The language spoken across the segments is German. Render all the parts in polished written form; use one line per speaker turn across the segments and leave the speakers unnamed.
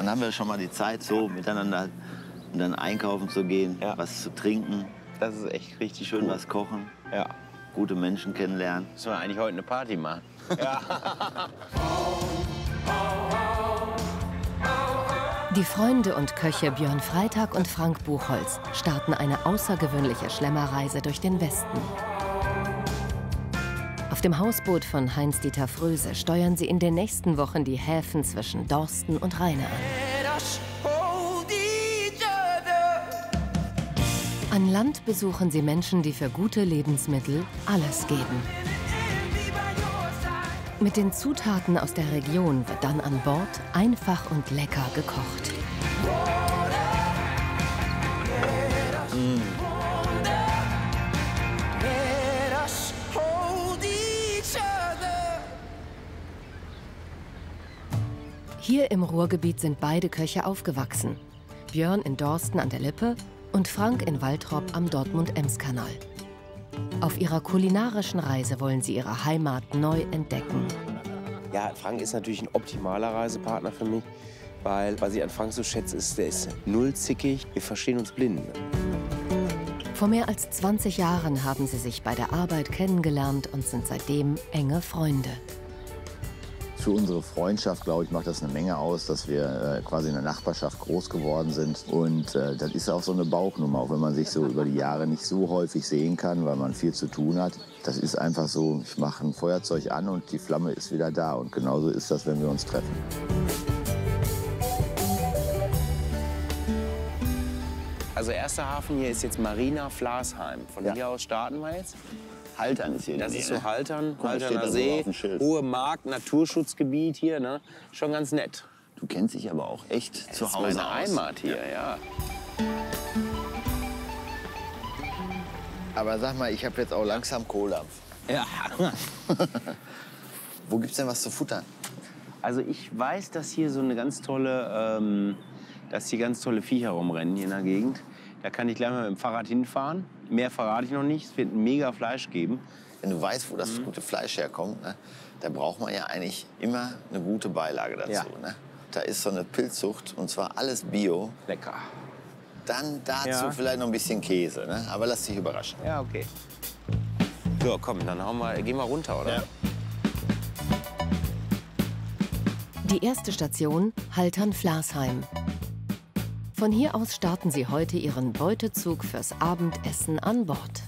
Dann haben wir schon mal die Zeit, so miteinander und dann einkaufen zu gehen, was zu trinken.
Das ist echt richtig
Schön
cool.
was kochen.
Ja.
Gute Menschen kennenlernen.
Müssen wir eigentlich heute eine Party machen? Ja.
Die Freunde und Köche Björn Freitag und Frank Buchholz starten eine außergewöhnliche Schlemmerreise durch den Westen. Auf dem Hausboot von Heinz-Dieter Fröse steuern sie in den nächsten Wochen die Häfen zwischen Dorsten und Rheine an. An Land besuchen sie Menschen, die für gute Lebensmittel alles geben. Mit den Zutaten aus der Region wird dann an Bord einfach und lecker gekocht. Hier im Ruhrgebiet sind beide Köche aufgewachsen. Björn in Dorsten an der Lippe und Frank in Waltrop am Dortmund-Ems-Kanal. Auf ihrer kulinarischen Reise wollen sie ihre Heimat neu entdecken.
Ja, Frank ist natürlich ein optimaler Reisepartner für mich, weil was ich an Frank so schätze, ist, der ist null zickig, wir verstehen uns blind.
Vor mehr als 20 Jahren haben sie sich bei der Arbeit kennengelernt und sind seitdem enge Freunde.
Für unsere Freundschaft, glaube ich, macht das eine Menge aus, dass wir quasi in der Nachbarschaft groß geworden sind. Und das ist auch so eine Bauchnummer, auch wenn man sich so über die Jahre nicht so häufig sehen kann, weil man viel zu tun hat. Das ist einfach so, ich mache ein Feuerzeug an und die Flamme ist wieder da. Und genauso ist das, wenn wir uns treffen.
Also erster Hafen hier ist jetzt Marina Flasheim. Von hier aus starten wir jetzt.
Haltern ist hier.
Das ist so Haltern,
Guck mal, steht
Halterner
da so
See,
auf dem Schild.
hohe Mark, Naturschutzgebiet hier, ne? Schon ganz nett.
Du kennst dich aber auch echt zu
Das
Hause
ist meine
aus.
Heimat hier, ja.
Aber sag mal, ich habe jetzt auch langsam Kohldampf.
Ja.
Wo gibt's denn was zu futtern?
Also ich weiß, dass hier so eine ganz tolle, dass hier ganz tolle Viecher rumrennen hier in der Gegend. Da kann ich gleich mal mit dem Fahrrad hinfahren. Mehr verrate ich noch nicht. Es wird ein mega Fleisch geben.
Wenn du weißt, wo das gute Fleisch herkommt, ne, da braucht man ja eigentlich immer eine gute Beilage dazu.
Ja.
Ne? Da ist so eine Pilzzucht und zwar alles Bio.
Lecker.
Dann dazu vielleicht noch ein bisschen Käse, ne? Aber lass dich überraschen.
Ja, okay. So, komm, dann gehen wir runter, oder?
Ja.
Die erste Station, Haltern-Flasheim. Von hier aus starten sie heute ihren Beutezug fürs Abendessen an Bord.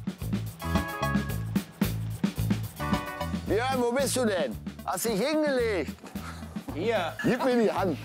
Björn, wo bist du denn? Hast dich hingelegt?
Hier.
Gib mir die Hand.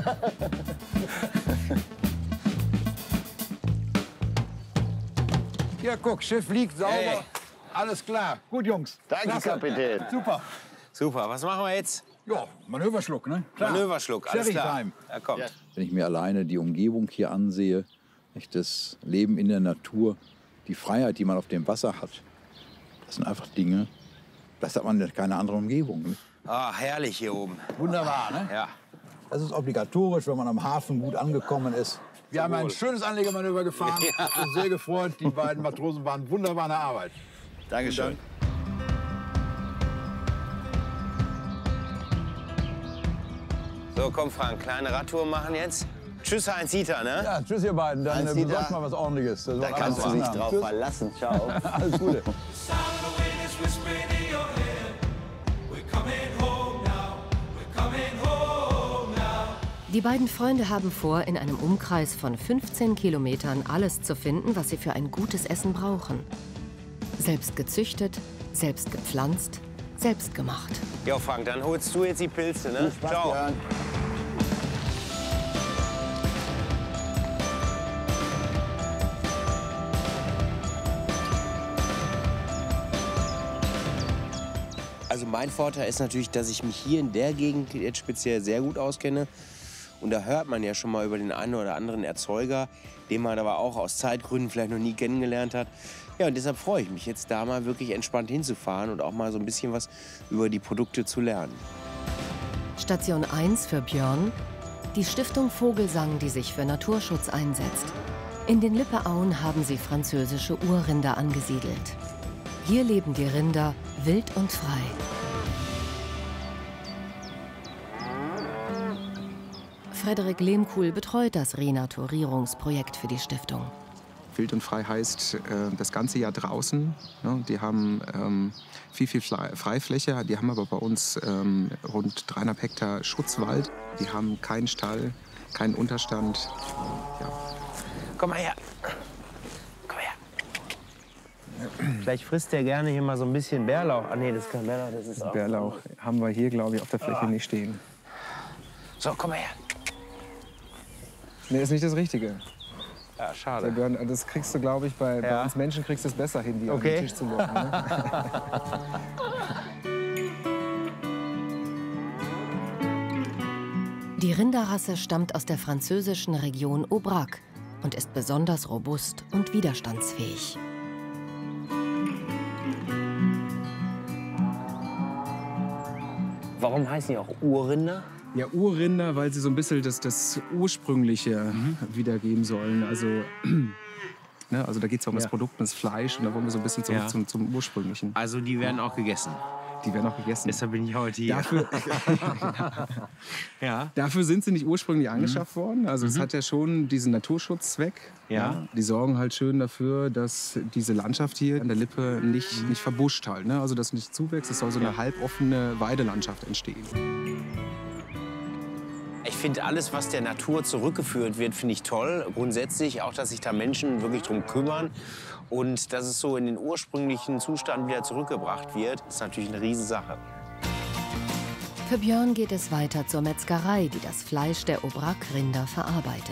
Ja, guck, Schiff liegt sauber.
Hey.
Alles klar. Gut, Jungs.
Danke,
Klasse.
Kapitän.
Super.
Super, was machen wir jetzt?
Ja, Manöverschluck, ne? Klar.
Manöverschluck, alles klar.
Sherry-Time.
Ja, kommt.
Ja.
Wenn ich mir alleine die Umgebung hier ansehe, nicht, das Leben in der Natur, die Freiheit, die man auf dem Wasser hat, das sind einfach Dinge, das hat man in keine andere Umgebung. Nicht?
Ah, herrlich hier oben.
Wunderbar, ne?
Ja.
Das ist obligatorisch, wenn man am Hafen gut angekommen ist. Wir haben ein schönes Anlegemanöver gefahren. Ich bin sehr gefreut. Die beiden Matrosen waren wunderbar in der Arbeit.
Dankeschön.
So, komm, Frank, kleine Radtour machen jetzt. Tschüss, Heinz-Dieter, ne?
Ja, tschüss, ihr beiden. Dann
Heinz-Dieter,
besorgt mal was Ordentliches. Das
Da
soll
kannst du
alles
dich
haben.
drauf
Tschüss.
verlassen. Ciao.
Alles Gute.
Die beiden Freunde haben vor, in einem Umkreis von 15 Kilometern alles zu finden, was sie für ein gutes Essen brauchen. Selbst gezüchtet, selbst gepflanzt, selbst gemacht.
Ja, Frank, dann holst du jetzt die Pilze, ne? Ciao.
Björn.
Also mein Vorteil ist natürlich, dass ich mich hier in der Gegend jetzt speziell sehr gut auskenne. Und da hört man ja schon mal über den einen oder anderen Erzeuger, den man aber auch aus Zeitgründen vielleicht noch nie kennengelernt hat. Ja, und deshalb freue ich mich jetzt da mal wirklich entspannt hinzufahren und auch mal so ein bisschen was über die Produkte zu lernen.
Station 1 für Björn, die Stiftung Vogelsang, die sich für Naturschutz einsetzt. In den Lippeauen haben sie französische Urrinder angesiedelt. Hier leben die Rinder wild und frei. Frederik Lehmkuhl betreut das Renaturierungsprojekt für die Stiftung.
Wild und frei heißt das ganze Jahr draußen. Ne? Die haben viel Freifläche. Die haben aber bei uns rund 300 Hektar Schutzwald. Die haben keinen Stall, keinen Unterstand. Ja.
Komm mal her. Komm her. Vielleicht frisst der gerne hier mal so ein bisschen Bärlauch. Ah nee, das ist kein Bärlauch, das ist auch...
Bärlauch haben wir hier, glaube ich, auf der Fläche nicht stehen.
So, komm mal her.
Nee, ist nicht das Richtige.
Ja, schade.
Das kriegst du, glaube ich, bei uns Menschen kriegst du es besser hin, die auf den Tisch zu locken. Ne?
Die Rinderrasse stammt aus der französischen Region Aubrac und ist besonders robust und widerstandsfähig.
Warum heißen die auch Urrinder?
Ja, Urrinder, weil sie so ein bisschen das Ursprüngliche wiedergeben sollen. Also, ne, also da geht es ja um das Produkt, das Fleisch. Und da wollen wir so ein bisschen zurück zum Ursprünglichen.
Also die werden auch gegessen?
Die werden auch gegessen.
Deshalb bin ich heute hier.
Dafür sind sie nicht ursprünglich angeschafft worden. Also es hat ja schon diesen Naturschutzzweck. Ja. Die sorgen halt schön dafür, dass diese Landschaft hier an der Lippe nicht verbuscht halt. Ne? Also dass nicht zuwächst. Es soll so eine halboffene Weidelandschaft entstehen.
Ich finde alles, was der Natur zurückgeführt wird, finde ich toll. Grundsätzlich auch, dass sich da Menschen wirklich drum kümmern. Und dass es so in den ursprünglichen Zustand wieder zurückgebracht wird, ist natürlich eine Riesensache.
Für Björn geht es weiter zur Metzgerei, die das Fleisch der Aubrac-Rinder verarbeitet.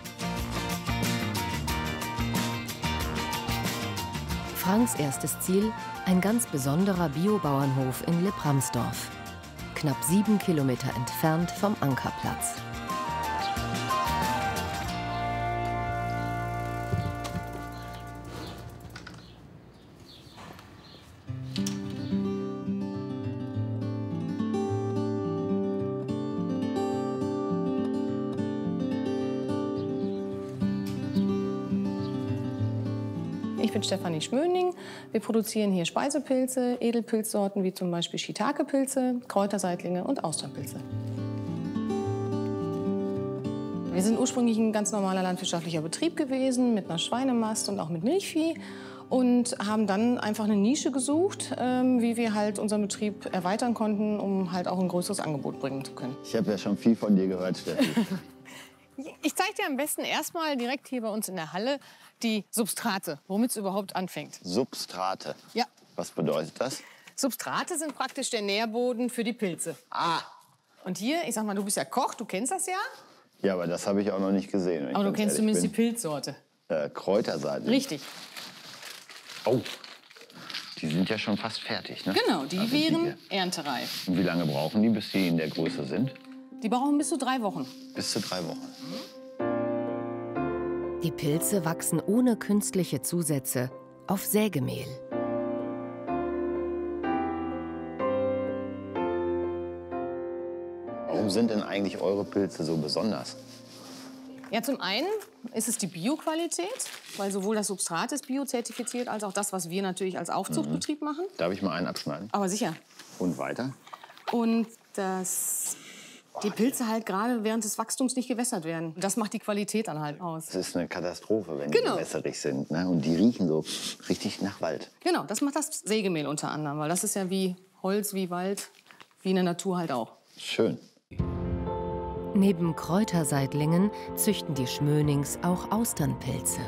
Franks erstes Ziel, ein ganz besonderer Biobauernhof in Lippramsdorf. Knapp 7 Kilometer entfernt vom Ankerplatz.
Ich bin Stefanie Schmöning. Wir produzieren hier Speisepilze, Edelpilzsorten wie zum Beispiel Shiitake-Pilze, Kräuterseitlinge und Austernpilze. Wir sind ursprünglich ein ganz normaler landwirtschaftlicher Betrieb gewesen, mit einer Schweinemast und auch mit Milchvieh. Und haben dann einfach eine Nische gesucht, wie wir halt unseren Betrieb erweitern konnten, um halt auch ein größeres Angebot bringen zu können.
Ich habe ja schon viel von dir gehört, Steffi.
Ich zeige dir am besten erstmal direkt hier bei uns in der Halle die Substrate, womit es überhaupt anfängt.
Substrate?
Ja.
Was bedeutet das?
Substrate sind praktisch der Nährboden für die Pilze.
Ah.
Und hier, ich sag mal, du bist ja Koch, du kennst das ja.
Ja, aber das habe ich auch noch nicht gesehen.
Aber du kennst zumindest die Pilzsorte.
Kräuterseitlinge.
Richtig.
Oh, die sind ja schon fast fertig, ne?
Genau, die wären erntereif.
Und wie lange brauchen die, bis die in der Größe sind?
Die brauchen bis zu 3 Wochen.
Bis zu 3 Wochen.
Die Pilze wachsen ohne künstliche Zusätze auf Sägemehl.
Warum sind denn eigentlich eure Pilze so besonders?
Ja, zum einen ist es die Bioqualität, weil sowohl das Substrat ist biozertifiziert, als auch das, was wir natürlich als Aufzuchtbetrieb machen.
Darf ich mal einen abschneiden?
Aber sicher.
Und weiter?
Und die Pilze halt gerade während des Wachstums nicht gewässert werden. Das macht die Qualität dann halt aus.
Es ist eine Katastrophe, wenn die wässerig sind. Ne? Und die riechen so richtig nach Wald.
Genau, das macht das Sägemehl unter anderem. Weil das ist ja wie Holz, wie Wald, wie in der Natur halt auch.
Schön.
Neben Kräuterseitlingen züchten die Schmönings auch Austernpilze.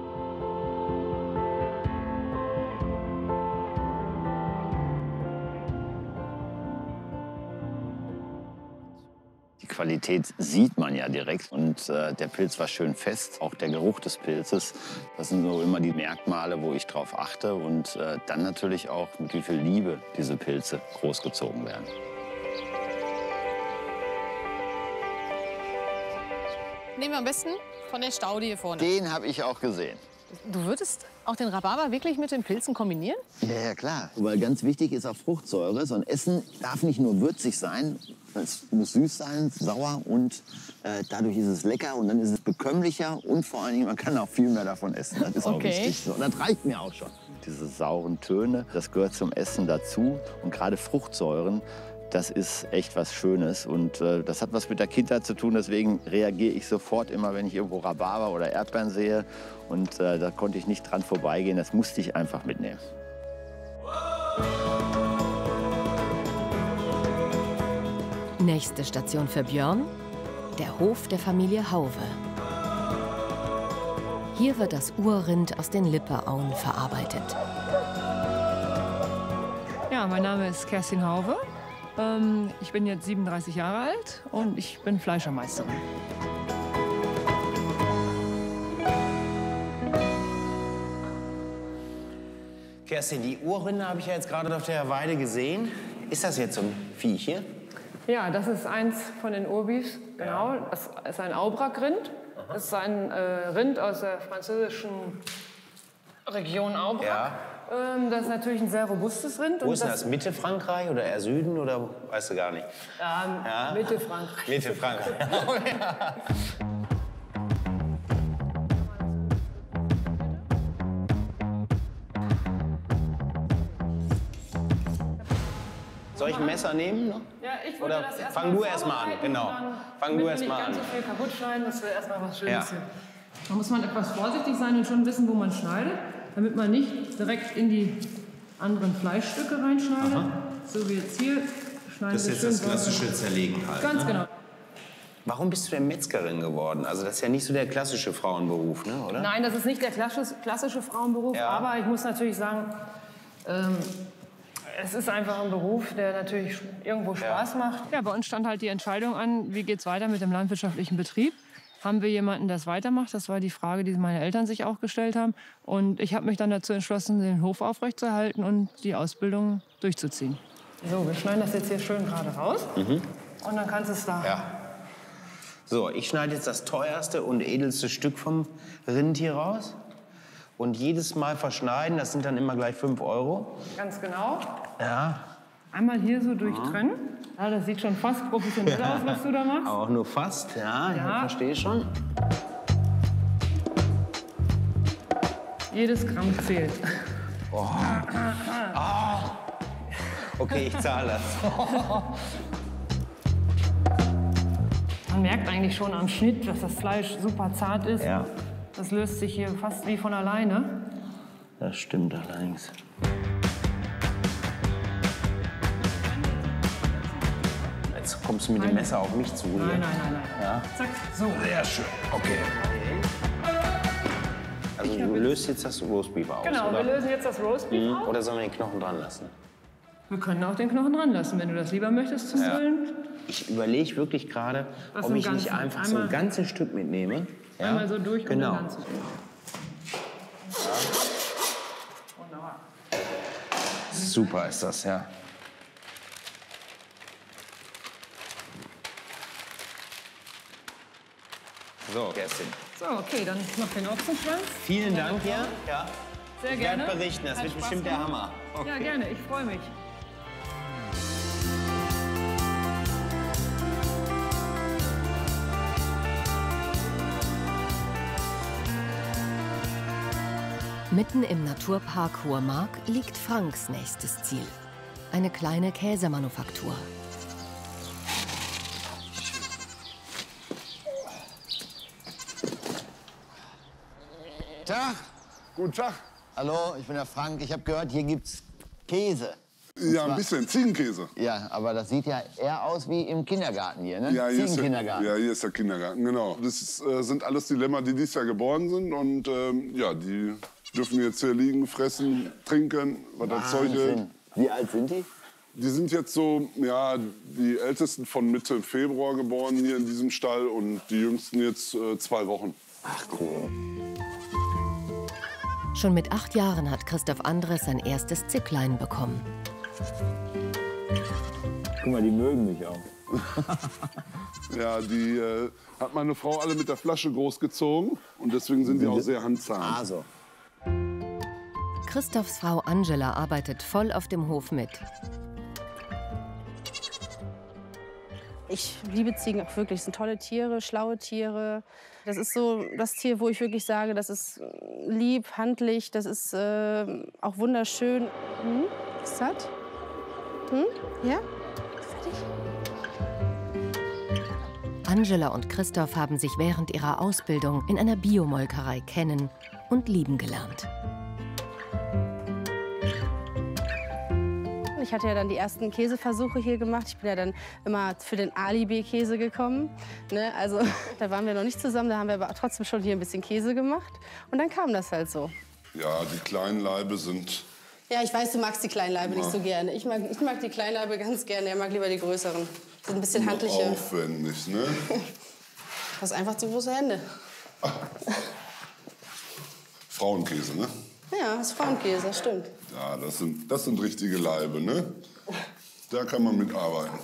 Die Qualität sieht man ja direkt und der Pilz war schön fest, auch der Geruch des Pilzes. Das sind so immer die Merkmale, wo ich drauf achte und dann natürlich auch, mit wie viel Liebe diese Pilze großgezogen werden.
Nehmen wir am besten von der Staude hier vorne.
Den habe ich auch gesehen.
Du würdest auch den Rhabarber wirklich mit den Pilzen kombinieren?
Ja, klar. Weil ganz wichtig ist auch Fruchtsäure. So ein Essen darf nicht nur würzig sein, es muss süß sein, sauer und dadurch ist es lecker und dann ist es bekömmlicher und vor allen Dingen, man kann auch viel mehr davon essen. Das ist auch wichtig. So, das reicht mir auch schon. Diese sauren Töne, das gehört zum Essen dazu und gerade Fruchtsäuren, das ist echt was Schönes. Und das hat was mit der Kindheit zu tun. Deswegen reagiere ich sofort immer, wenn ich irgendwo Rhabarber oder Erdbeeren sehe. Und da konnte ich nicht dran vorbeigehen. Das musste ich einfach mitnehmen.
Nächste Station für Björn, der Hof der Familie Hauwe. Hier wird das Urrind aus den Lippe-Auen verarbeitet.
Ja, mein Name ist Kerstin Hauwe. Ich bin jetzt 37 Jahre alt und ich bin Fleischermeisterin.
Kerstin, die Urrinde habe ich ja jetzt gerade auf der Weide gesehen. Ist das jetzt so ein Viech hier?
Ja, das ist eins von den Urbis, genau. Das ist ein Aubrac-Rind. Das ist ein Rind aus der französischen Region Aubrac. Ja. Das ist natürlich ein sehr robustes Rind.
Wo ist das? Mitte Frankreich oder eher Süden oder weißt du gar nicht?
Ja? Mitte Frankreich.
Mitte Frankreich. Oh, ja. Soll ich ein Messer nehmen?
Ja, ich würde das erst
fang du erst mal an, genau. Fang du erst mal an.
Nicht ganz so viel kaputt schneiden, das wäre erstmal was Schönes hier. Da muss man etwas vorsichtig sein und schon wissen, wo man schneidet, damit man nicht direkt in die anderen Fleischstücke reinschneidet. Aha. So wie jetzt hier.
Das ist jetzt das klassische Zerlegen halt.
Ganz genau.
Warum bist du denn Metzgerin geworden? Also das ist ja nicht so der klassische Frauenberuf, ne, oder?
Nein, das ist nicht der klassische Frauenberuf, aber ich muss natürlich sagen, es ist einfach ein Beruf, der natürlich irgendwo Spaß macht. Ja, bei uns stand halt die Entscheidung an, wie geht es weiter mit dem landwirtschaftlichen Betrieb. Haben wir jemanden, der es weitermacht? Das war die Frage, die meine Eltern sich auch gestellt haben. Und ich habe mich dann dazu entschlossen, den Hof aufrechtzuerhalten und die Ausbildung durchzuziehen. So, wir schneiden das jetzt hier schön gerade raus. Und dann kannst du es da...
Ja. So, ich schneide jetzt das teuerste und edelste Stück vom Rind hier raus. Und jedes Mal verschneiden, das sind dann immer gleich 5 €.
Ganz genau.
Ja.
Einmal hier so durchtrennen. Ja, das sieht schon fast professionell aus, was du da machst.
Auch nur fast, ja, ich verstehe schon.
Jedes Gramm zählt.
Oh. Oh. Okay, ich zahle das.
Man merkt eigentlich schon am Schnitt, dass das Fleisch super zart ist.
Ja.
Das löst sich hier fast wie von alleine.
Das stimmt allerdings. Jetzt kommst du mit dem Messer auf mich zu.
Nein.
Ja?
Zack, so.
Sehr schön, okay. Also du löst jetzt das Roastbeef aus,
genau,
oder?
Wir lösen jetzt das Roastbeef aus.
Oder sollen wir den Knochen dran lassen?
Wir können auch den Knochen dran lassen, wenn du das lieber möchtest zum Grillen.
Ich überlege wirklich gerade, ob ich nicht einfach so ein ganzes Stück mitnehme. Ja?
Einmal so durch
genau.
Und dann ganzes Stück. Wunderbar.
Super ist das, ja. So, Kerstin.
So, okay, dann noch den Ochsenschwanz.
Vielen Dank, ja.
Sehr gerne.
Ich werde berichten, das wird bestimmt der Hammer. Okay.
Ja, gerne, ich freue mich.
Mitten im Naturpark Hohe Mark liegt Franks nächstes Ziel. Eine kleine Käsemanufaktur.
Tag.
Guten Tag.
Hallo, ich bin der Frank. Ich habe gehört, hier gibt's Käse.
Ja, ein bisschen Ziegenkäse.
Ja, aber das sieht ja eher aus wie im Kindergarten hier, ne?
Ja, hier
Ziegenkindergarten.
hier ist der Kindergarten, genau. Das sind alles die Lämmer, die dieses Jahr geboren sind. Und ja, die dürfen jetzt hier liegen, fressen, trinken, was das Zeug hält.
Wie alt sind die?
Die sind jetzt so, ja, die Ältesten von Mitte Februar geboren hier in diesem Stall und die Jüngsten jetzt 2 Wochen.
Ach, cool.
Schon mit 8 Jahren hat Christoph Andres sein erstes Zicklein bekommen.
Guck mal, die mögen mich auch.
Ja, die hat meine Frau alle mit der Flasche großgezogen und deswegen sind die auch sehr handzahm.
Ah, so.
Christophs Frau Angela arbeitet voll auf dem Hof mit.
Ich liebe Ziegen auch wirklich. Das sind tolle Tiere, schlaue Tiere. Das ist so das Tier, wo ich wirklich sage, das ist lieb, handlich, das ist auch wunderschön. Ist das? Ja? Richtig.
Angela und Christoph haben sich während ihrer Ausbildung in einer Biomolkerei kennen und lieben gelernt.
Ich hatte ja dann die ersten Käseversuche hier gemacht. Ich bin ja dann immer für den Alibi-Käse gekommen. Ne? Also da waren wir noch nicht zusammen, da haben wir aber trotzdem schon hier ein bisschen Käse gemacht. Und dann kam das halt so.
Ja, die kleinen Laibe sind...
Ja, ich weiß, du magst die kleinen Laibe nicht so gerne. Ich mag die kleinen Laibe ganz gerne, er mag lieber die größeren. Sind ein bisschen handlicher.
Aufwendig, ne?
Du hast einfach zu große Hände.
Frauenkäse, ne?
Ja, das ist Frauenkäse, das stimmt.
Ja, das sind richtige Laibe, ne? Da kann man mitarbeiten.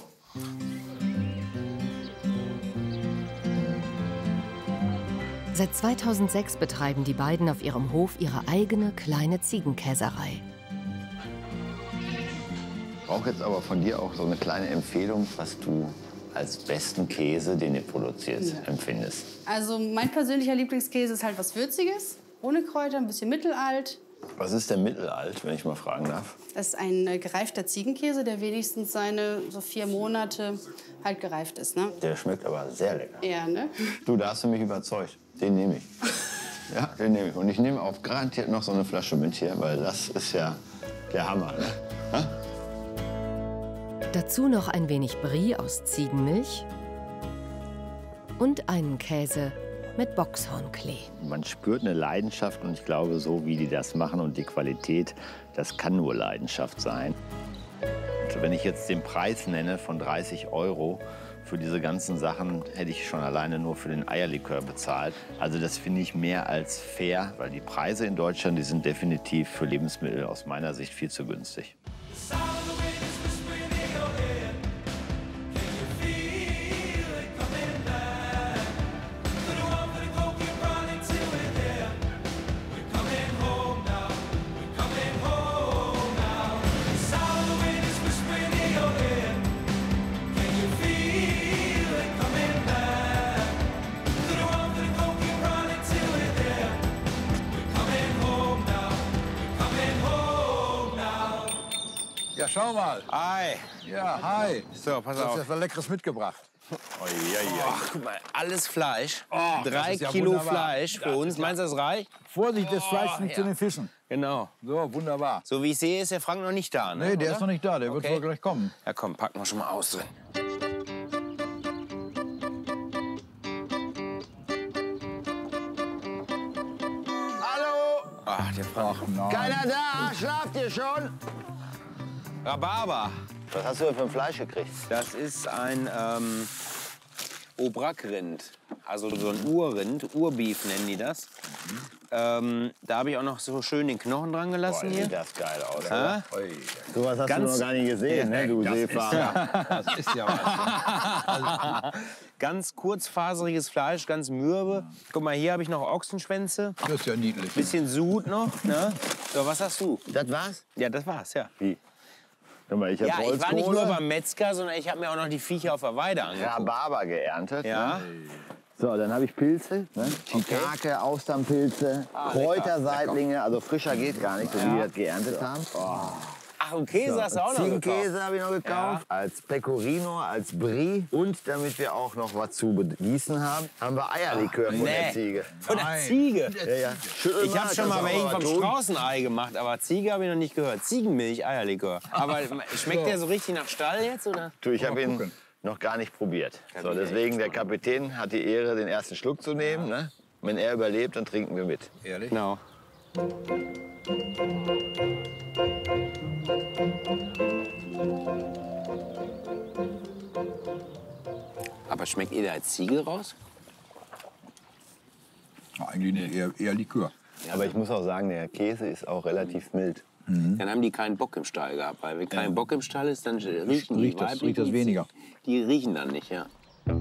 Seit 2006 betreiben die beiden auf ihrem Hof ihre eigene kleine Ziegenkäserei.
Ich brauche jetzt aber von dir auch so eine kleine Empfehlung, was du als besten Käse, den du produzierst, empfindest.
Also mein persönlicher Lieblingskäse ist halt was Würziges, ohne Kräuter, ein bisschen mittelalt.
Was ist denn mittelalt, wenn ich mal fragen darf?
Das ist ein gereifter Ziegenkäse, der wenigstens seine so 4 Monate halt gereift ist. Ne?
Der schmeckt aber sehr lecker.
Ja, ne?
Du, da hast du mich überzeugt. Den nehme ich. Ja, den nehme ich. Und ich nehme auch garantiert noch so eine Flasche mit hier, weil das ist ja der Hammer. Ne? Ha?
Dazu noch ein wenig Brie aus Ziegenmilch und einen Käse mit Boxhornklee.
Man spürt eine Leidenschaft und ich glaube, so wie die das machen und die Qualität, das kann nur Leidenschaft sein. Also wenn ich jetzt den Preis nenne von 30 € für diese ganzen Sachen, hätte ich schon alleine nur für den Eierlikör bezahlt. Also das finde ich mehr als fair, weil die Preise in Deutschland, die sind definitiv für Lebensmittel aus meiner Sicht viel zu günstig.
Ja, schau mal.
Hi.
Ja, hi.
So, pass
Du hast
auf.
ja was Leckeres mitgebracht.
Ach, guck mal, alles Fleisch.
das
3
ist ja
Kilo
wunderbar.
Fleisch für uns. Meinst du, das reicht?
Vorsicht, das Fleisch nicht zu den Fischen.
Genau.
So, wunderbar.
So wie ich sehe, ist der Frank noch nicht da, ne?
Nee, der
oder?
ist noch nicht da. Der wird
Okay.
wohl gleich kommen.
Ja, komm, packen wir schon mal aus drin.
Hallo!
Ach, der Frank.
Ach nein.
Keiner da? Schlaft ihr schon?
Rhabarber.
Was hast du denn für ein Fleisch gekriegt?
Das ist ein Aubrac-Rind. Also so ein Urrind. Urbeef nennen die das. Da habe ich auch noch so schön den Knochen dran gelassen
Boah,
hier.
sieht das geil aus.
Ja?
So was hast
Ganz-
du noch gar nicht gesehen, ne, du Seefahrer.
Das ist ja was.
Ganz kurzfaseriges Fleisch, ganz mürbe. Guck mal, hier habe ich noch Ochsenschwänze.
Das ist ja niedlich.
Bisschen Sud noch. Ne? So, was hast du?
Das war's?
Ja, das war's, ja.
Wie? Hör mal, ich hab
Ja, ich war nicht
Holzkohle,
nur beim Metzger, sondern ich habe mir auch noch die Viecher auf der Weide angeguckt.
Rhabarber geerntet.
Ja.
Ne? So, dann habe ich Pilze, ne? Shiitake, Austernpilze, Kräuterseitlinge, also frischer geht gar nicht, so wie wir das geerntet haben.
Ach, und Käse hast du auch noch gekauft.
Ziegenkäse habe ich noch gekauft, als Pecorino, als Brie. Und damit wir auch noch was zu begießen haben, haben wir Eierlikör von der Ziege.
Von der
Nein.
Ziege?
Ja, ja. Schüttel
Ich habe schon mal
kannst du
welchen
auch
vom
tun.
Straußenei gemacht, aber Ziege habe ich noch nicht gehört. Ziegenmilch, Eierlikör. Aber schmeckt der so richtig nach Stall jetzt, oder?
Du, ich habe ihn noch gar nicht probiert. So, deswegen, der Kapitän hat die Ehre, den ersten Schluck zu nehmen. Ne? Wenn er überlebt, dann trinken wir mit.
Ehrlich?
Genau. Aber schmeckt ihr da als Ziege raus?
Eigentlich eher Likör.
Aber ich muss auch sagen, der Käse ist auch relativ mild.
Dann haben die keinen Bock im Stall gehabt. Weil wenn kein Bock im Stall ist, dann riechen die
Riecht das weniger.
Die riechen dann nicht, ja.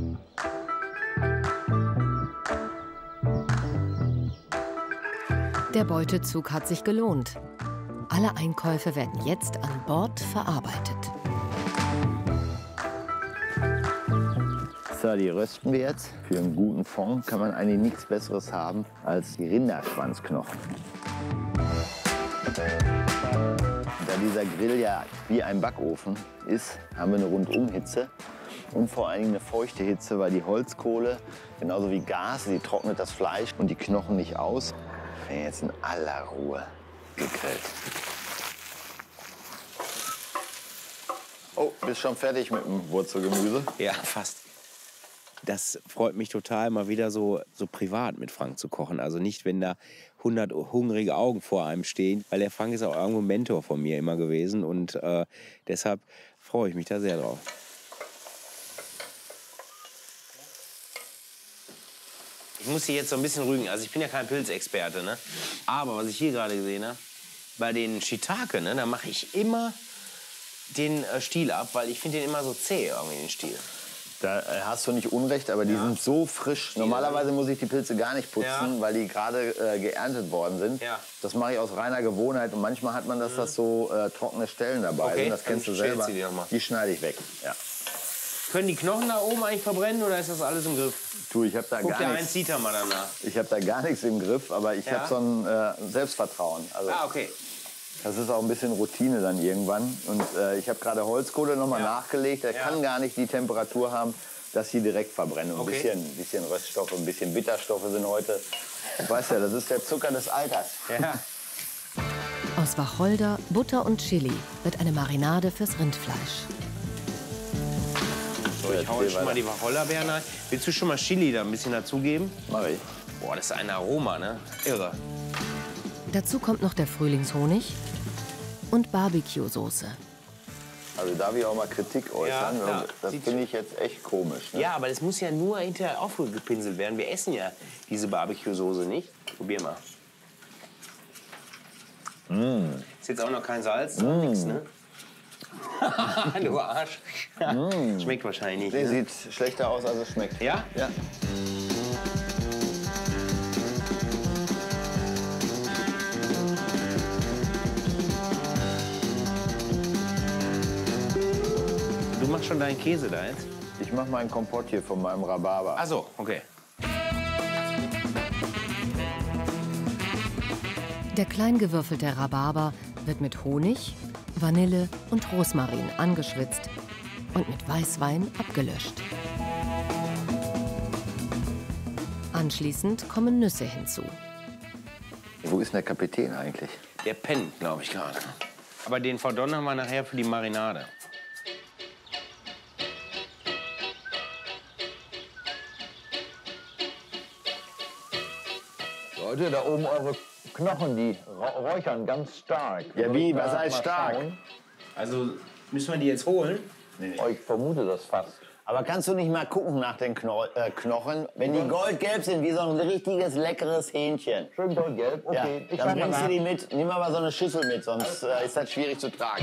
Der Beutezug hat sich gelohnt. Alle Einkäufe werden jetzt an Bord verarbeitet.
So, die rösten wir jetzt. Für einen guten Fond kann man eigentlich nichts Besseres haben als die Rinderschwanzknochen. Und dann dieser Grill ja wie ein Backofen ist, haben wir eine Rundumhitze und vor allen Dingen eine feuchte Hitze, weil die Holzkohle, genauso wie Gas, die trocknet das Fleisch und die Knochen nicht aus. Jetzt in aller Ruhe gegrillt. Oh, bist schon fertig mit dem Wurzelgemüse?
Ja, fast. Das freut mich total, mal wieder so privat mit Frank zu kochen. Also nicht, wenn da 100 hungrige Augen vor einem stehen, weil der Frank ist auch irgendwo Mentor von mir immer gewesen und deshalb freue ich mich da sehr drauf. Ich muss hier jetzt so ein bisschen rügen. Also ich bin ja kein Pilzexperte, ne? Aber was ich hier gerade gesehen habe, bei den Shiitake, ne, da mache ich immer den Stiel ab, weil ich finde den immer so zäh irgendwie, den Stiel.
Da hast du nicht Unrecht, aber die sind so frisch. Normalerweise muss ich die Pilze gar nicht putzen, weil die gerade geerntet worden sind.
Ja.
Das mache ich aus reiner Gewohnheit. Und manchmal hat man, dass so trockene Stellen dabei sind. Das kennst du selber. Die schneide ich weg. Ja.
Können die Knochen da oben eigentlich verbrennen oder ist das alles im Griff?
Du, ich habe da
Guck
gar
der
nichts.
Heinz Dieter mal danach.
Ich habe da gar nichts im Griff, aber ich habe so ein Selbstvertrauen. Also,
okay.
Das ist auch ein bisschen Routine dann irgendwann. Und ich habe gerade Holzkohle noch mal nachgelegt. Der kann gar nicht die Temperatur haben, dass sie direkt verbrennen. Und ein bisschen Röststoffe, ein bisschen Bitterstoffe sind heute. Du weißt ja, das ist der Zucker des Alters.
Ja.
Aus Wacholder, Butter und Chili wird eine Marinade fürs Rindfleisch.
So, ich hau jetzt schon mal die Wacholderbeeren rein. Willst du schon mal Chili da ein bisschen dazugeben?
Mach ich.
Boah, das ist ein Aroma, ne? Irre.
Dazu kommt noch der Frühlingshonig und Barbecue-Soße.
Also darf ich auch mal Kritik äußern?
Ja,
das finde ich jetzt echt komisch. Ne?
Ja, aber das muss ja nur hinterher aufgepinselt werden. Wir essen ja diese Barbecue-Soße nicht. Probier mal. Ist jetzt auch noch kein Salz, nix, ne? Du Arsch. Schmeckt wahrscheinlich nicht.
Nee,
ne?
sieht schlechter aus, als es schmeckt.
Ja?
Ja.
Du machst schon deinen Käse da jetzt?
Ich mache meinen Kompott hier von meinem Rhabarber.
Ach so, okay.
Der klein gewürfelte Rhabarber wird mit Honig, Vanille und Rosmarin angeschwitzt und mit Weißwein abgelöscht. Anschließend kommen Nüsse hinzu.
Wo ist denn der Kapitän eigentlich?
Der pennt, glaube ich, gerade. Aber den verdonnern wir nachher für die Marinade.
Leute, da oben eure Knochen, die räuchern ganz stark.
Ja, wie? Was heißt stark?
Also müssen wir die jetzt holen?
Ich vermute das fast.
Aber kannst du nicht mal gucken nach den Knochen? Wenn die goldgelb sind, wie so ein richtiges, leckeres Hähnchen.
Schön goldgelb, okay.
Ja, dann bringst du die mit. Nimm aber so eine Schüssel mit, sonst ist das schwierig zu tragen.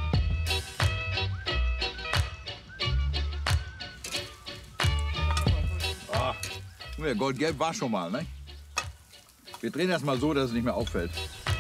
Ja, goldgelb war schon mal, ne? Wir drehen das mal so, dass es nicht mehr auffällt.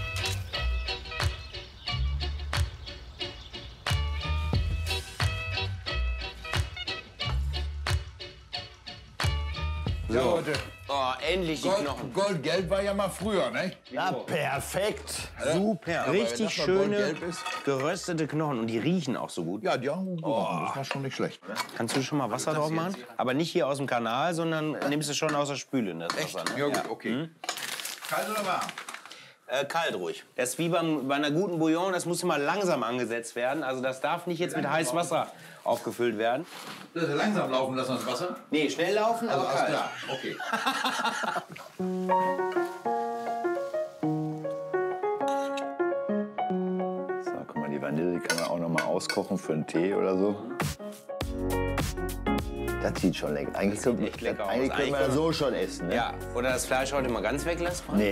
So.
Ja, Leute.
Oh, endlich die Knochen.
Goldgelb war ja mal früher, ne?
Na, perfekt.
Super.
Ja,
Richtig
wenn das mal
schöne,
goldgelb ist.
geröstete Knochen. Und die riechen auch so gut.
Ja, die haben gut. Das war schon nicht schlecht.
Kannst du schon mal Wasser drauf machen? Aber nicht hier aus dem Kanal, sondern nimmst du schon aus der Spüle, das Wasser. Ne?
Ja, gut, okay. Kalt oder warm?
Kalt ruhig. Das ist wie bei einer guten Bouillon, das muss immer langsam angesetzt werden. Also das darf nicht jetzt mit heißem Wasser aufgefüllt werden.
Das ist langsam laufen lassen, das Wasser?
Nee, schnell laufen,
Also
aber
alles
kalt.
klar, okay.
So, guck mal, die Vanille die kann man auch noch mal auskochen für einen Tee oder so. Das sieht schon lecker. Eigentlich können
echt lecker aus.
wir
Eigentlich
das so schon essen. Ne?
Ja, oder das Fleisch heute mal ganz weglassen?
Nee.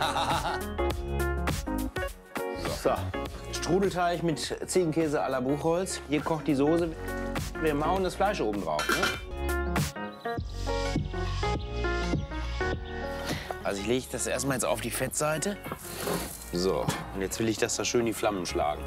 So.
Strudelteig mit Ziegenkäse à la Buchholz. Hier kocht die Soße. Wir mauen das Fleisch oben drauf. Ne? Also ich lege das erstmal jetzt auf die Fettseite. So, und jetzt will ich, dass da schön die Flammen schlagen.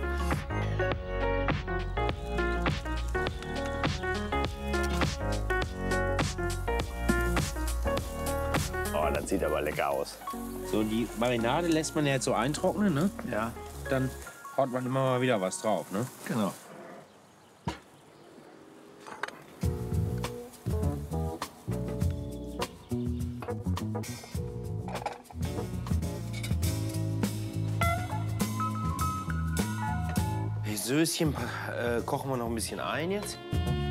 Oh, das sieht aber lecker aus.
So, die Marinade lässt man ja jetzt so eintrocknen, ne?
Ja.
Dann haut man immer mal wieder was drauf, ne?
Genau.
Die Söschen kochen wir noch ein bisschen ein jetzt.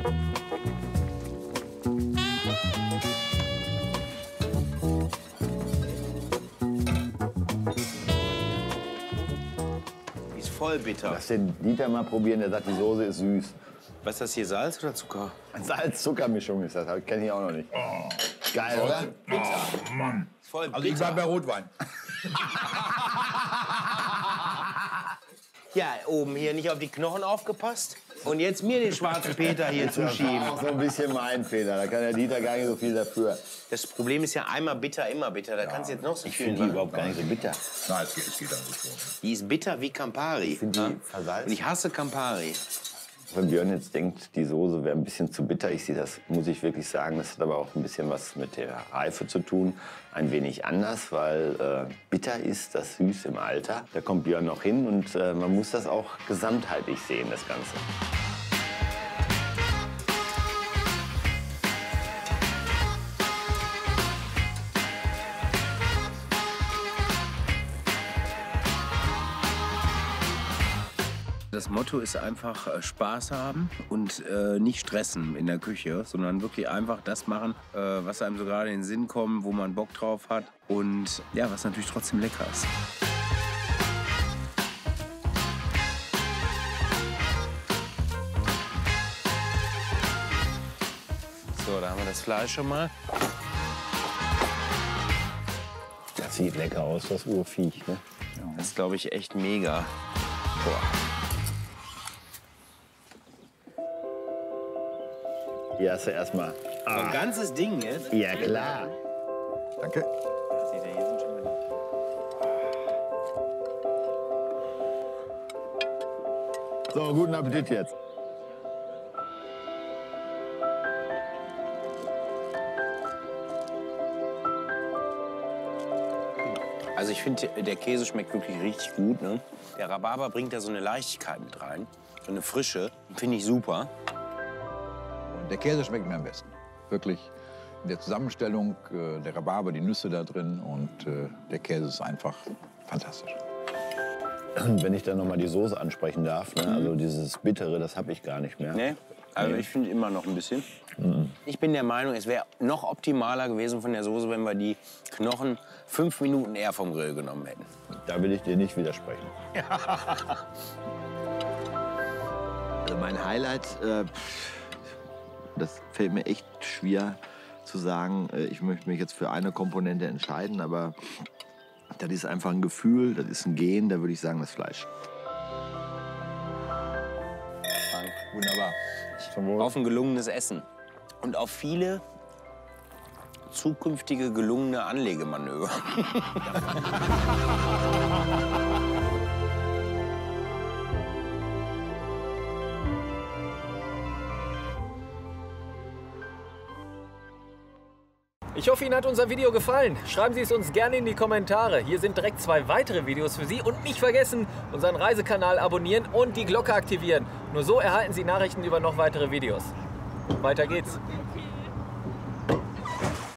Die ist voll bitter.
Lass den Dieter mal probieren, der sagt, die Soße ist süß.
Was ist das hier, Salz oder Zucker?
Salz-Zucker-Mischung ist das, kenne ich auch noch nicht. Oh. Geil, oder?
Bitter. Oh, Mann.
Voll bitter.
Also ich war bei Rotwein.
Ja, oben hier nicht auf die Knochen aufgepasst. Und jetzt mir den schwarzen Peter hier zuschieben.
Das war auch so ein bisschen mein Fehler. Da kann der Dieter gar nicht so viel dafür.
Das Problem ist ja einmal bitter, immer bitter. Da kannst du jetzt noch so
Ich
viel
finde die überhaupt gar nicht so bitter.
Nein, es geht also schon.
Die ist bitter wie Campari.
Ich finde die versalzt.
Und ich hasse Campari.
Wenn Björn jetzt denkt, die Soße wäre ein bisschen zu bitter, ich sehe das, muss ich wirklich sagen, das hat aber auch ein bisschen was mit der Reife zu tun. Ein wenig anders, weil bitter ist das süß im Alter. Da kommt Björn noch hin und man muss das auch gesamtheitlich sehen, das Ganze.
Das Motto ist einfach Spaß haben und nicht stressen in der Küche, sondern wirklich einfach das machen, was einem so gerade in den Sinn kommt, wo man Bock drauf hat und ja, was natürlich trotzdem lecker ist. So, da haben wir das Fleisch schon mal.
Das sieht lecker aus, das Urviech, ne?
Das ist, glaube ich, echt mega. Boah.
Hier hast du erstmal.
So ein ganzes Ding jetzt?
Ja, klar.
Danke.
So, guten Appetit jetzt.
Also ich finde, der Käse schmeckt wirklich richtig gut. Ne? Der Rhabarber bringt da so eine Leichtigkeit mit rein, so eine Frische. Finde ich super.
Und der Käse schmeckt mir am besten. Wirklich in der Zusammenstellung, der Rhabarber, die Nüsse da drin und der Käse ist einfach fantastisch.
Und wenn ich dann noch mal die Soße ansprechen darf, ne? Also dieses Bittere, das habe ich gar nicht mehr.
Nee, also ich finde immer noch ein bisschen. Ich bin der Meinung, es wäre noch optimaler gewesen von der Soße, wenn wir die Knochen 5 Minuten eher vom Grill genommen hätten.
Da will ich dir nicht widersprechen.
Also mein Highlight, das fällt mir echt schwer zu sagen. Ich möchte mich jetzt für eine Komponente entscheiden, aber das ist einfach ein Gefühl, das ist ein Gen, da würde ich sagen, das Fleisch.
Wunderbar.
Auf ein gelungenes Essen. Und auf viele zukünftige gelungene Anlegemanöver.
Ich hoffe, Ihnen hat unser Video gefallen. Schreiben Sie es uns gerne in die Kommentare. Hier sind direkt 2 weitere Videos für Sie. Und nicht vergessen, unseren Reisekanal abonnieren und die Glocke aktivieren. Nur so erhalten Sie Nachrichten über noch weitere Videos. Weiter geht's.